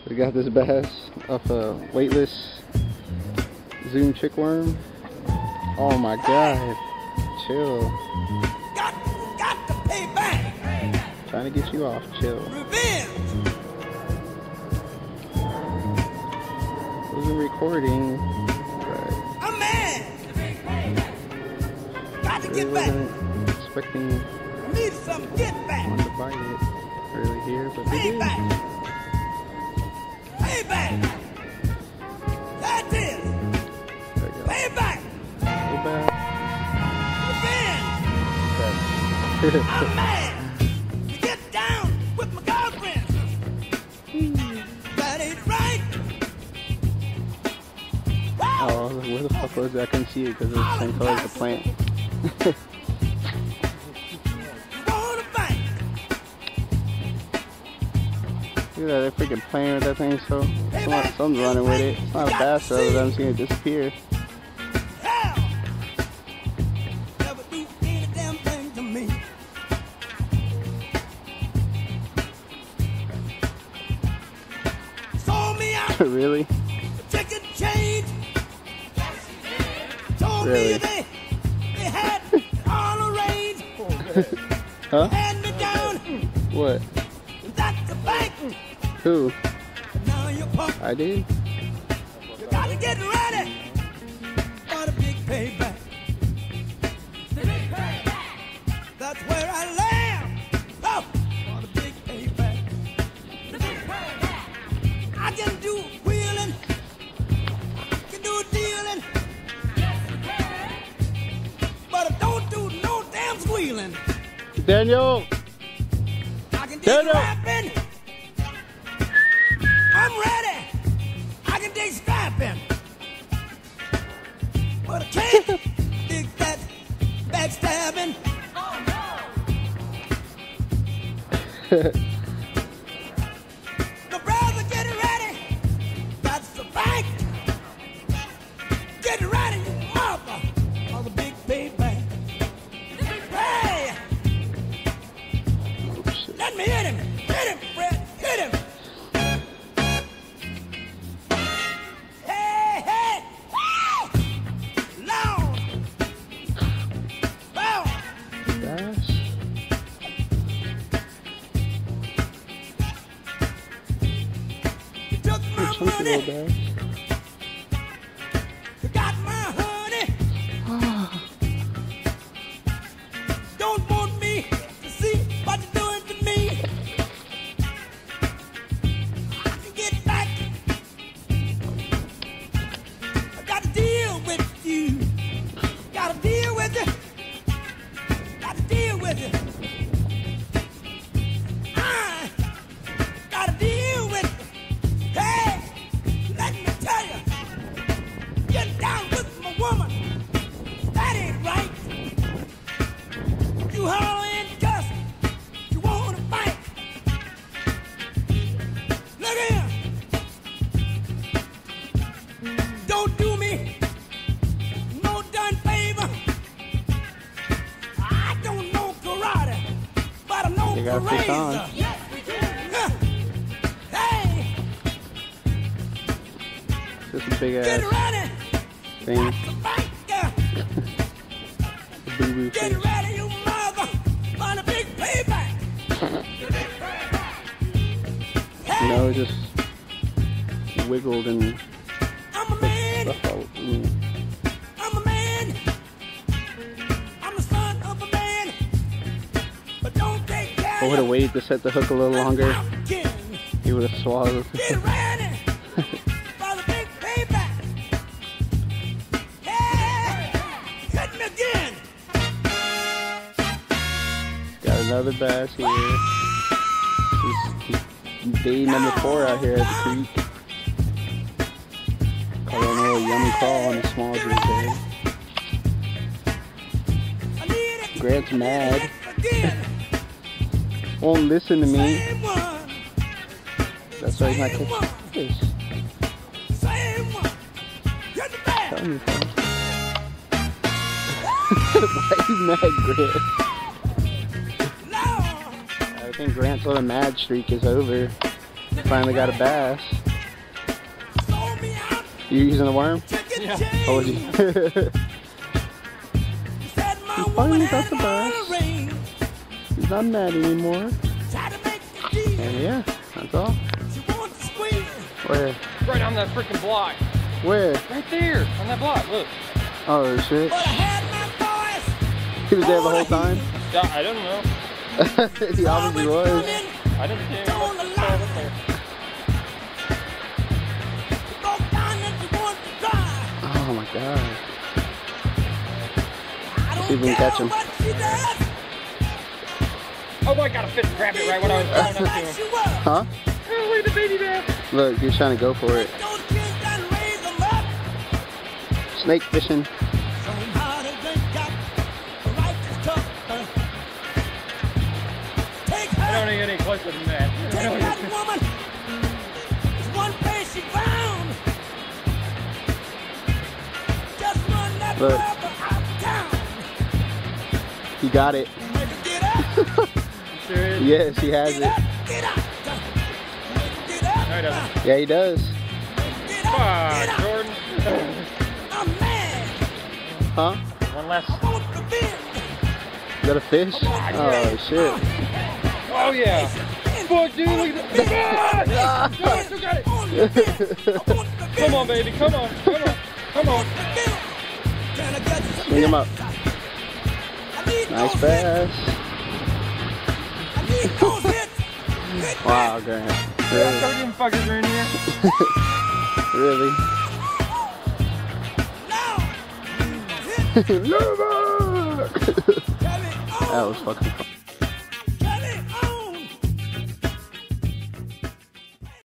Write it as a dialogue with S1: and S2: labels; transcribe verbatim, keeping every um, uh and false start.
S1: We got this bass off a weightless Zoom chick worm. Oh my god. Chill.
S2: Got, got to pay back.
S1: Trying to get you off. Chill.
S2: Revenge.
S1: Wasn't recording. But
S2: I'm mad. Got to
S1: really
S2: get back.
S1: wasn't expecting
S2: Need some get back.
S1: one to bite it early here, but they
S2: Pay
S1: did.
S2: back. Pay back. That's it.
S1: There we go.
S2: Pay back.
S1: Go back.
S2: Revenge. I'm mad. To get down with my girlfriend. That ain't right. Wow.
S1: Oh, where the fuck was it? I couldn't see it because it was the same color as the plant.
S2: Wanna fight.
S1: Look at that, they're freaking playing with that thing, so someone, someone's running with it. It's not a bass though, but I'm seeing it disappear.
S2: Hell. Never do any damn thing to me. Sold me out.
S1: Really?
S2: Chicken change. Told
S1: Really?
S2: me they, they had all arranged.
S1: Huh?
S2: Had me down.
S1: What?
S2: That's the bank.
S1: Who?
S2: Now you're punk.
S1: I did?
S2: You gotta get ready for the big payback. The big payback. That's where I land. Oh, for the big payback. The big payback. I can do wheeling. Can do dealing. Yes, you can. But I don't do no damn squealing.
S1: Daniel!
S2: I can dig
S1: Daniel!
S2: rapping. I'm ready. I can dig strapping. But I can't dig that backstabbing. Oh no. The brother getting ready. That's the bank. Get ready, you mother. For the big payback. Hey!
S1: Oh, shit.
S2: Let me hit him! Hit him, Fred! Hit him! Hey, hey! Woo! Loud! Loud!
S1: Bass?
S2: You took my
S1: Chunky little
S2: money!
S1: bass.
S2: You got my honey! Don't want me to see what you're doing to me! I can get back! I gotta deal with you! Gotta deal with you! Gotta deal with you! I gotta deal with you! Hey! Let me tell you! Get down with my woman! That ain't right! You holler and cuss! You wanna fight! Look here! Don't do me no done favor! I don't know karate, but I know
S1: You gotta fish on.
S2: karate. Yes, we do! Hey!
S1: Just a big
S2: Get
S1: ass
S2: ready!
S1: thing.
S2: That's the bank!
S1: Boo boo
S2: Get
S1: fish.
S2: ready, you mother! On a big payback!
S1: You
S2: Hey!
S1: know, it just wiggled and
S2: I'm a man!
S1: stuff out. Mm.
S2: I'm a man! I'm the son of a man! But don't take care
S1: I would have waited to set the hook a little longer.
S2: King.
S1: He would have swallowed.
S2: Get ready for the big payback! Hey! Hit me again!
S1: Got another bass here. This is day number four out here at the creek. Caught a little yummy call on a small drink there.
S2: I need it!
S1: Grant's mad.
S2: Again!
S1: Won't listen to me.
S2: Same one!
S1: That's why he's not catching fish.
S2: Same one! Get the bag!
S1: Tell me, fam. Why are you mad, Grant?
S2: No!
S1: I think Grant's little mad streak is over. Finally got a bass. You using a worm?
S3: Yeah.
S1: Oh, you? He finally got the bass. He's not mad anymore. And yeah, that's all. Where?
S3: Right on that freaking block.
S1: Where?
S3: Right there, on that block, look.
S1: Oh shit. He was there the whole time?
S3: Yeah, I don't know.
S1: He obviously was.
S3: I didn't see him. Up there.
S1: Oh my god. Let's see if we can catch him.
S3: Oh, I got a fish and grab it right when I was going up to him.
S1: Huh?
S3: Oh, look at the baby bass.
S1: Look, he's trying to go for it. Snake fishing.
S3: I don't even get any closer than that.
S1: Look. He got it.
S3: Serious?
S1: Yes, he has it.
S3: No, he doesn't.
S1: Yeah, he does.
S3: Come on, Jordan.
S1: Huh?
S3: One less.
S1: Is that a fish? Oh shit.
S3: Oh yeah. Fuck, dude, look at the ah! Jordan, you got it. Come on, baby. Come on. Come on. Come on.
S1: Swing him up. Nice bass. Wow, Grant. Really?
S3: Thirteen fuckers are in here.
S1: Really? That was fucking fun.